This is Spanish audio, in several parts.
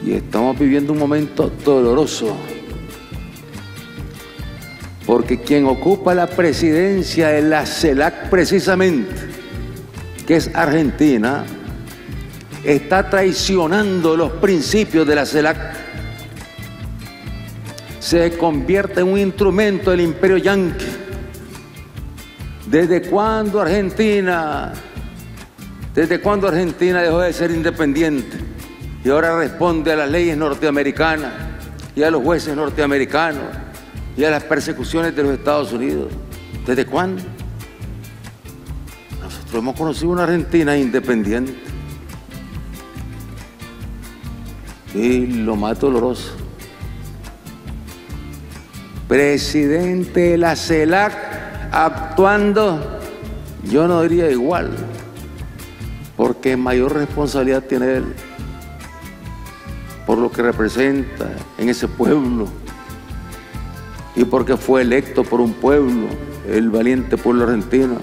Y estamos viviendo un momento doloroso, porque quien ocupa la presidencia de la CELAC precisamente, que es Argentina, está traicionando los principios de la CELAC. Se convierte en un instrumento del imperio yanqui. ¿Desde cuándo Argentina dejó de ser independiente? Y ahora responde a las leyes norteamericanas y a los jueces norteamericanos y a las persecuciones de los Estados Unidos. ¿Desde cuándo? Nosotros hemos conocido una Argentina independiente. Y lo más doloroso, presidente de la CELAC actuando, yo no diría igual, porque mayor responsabilidad tiene él por lo que representa en ese pueblo y porque fue electo por un pueblo, el valiente pueblo argentino.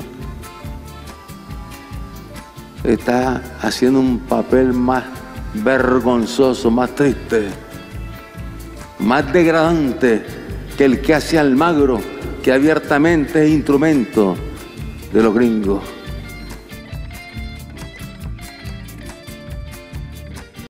Está haciendo un papel más vergonzoso, más triste, más degradante que el que hace Almagro, que abiertamente es instrumento de los gringos.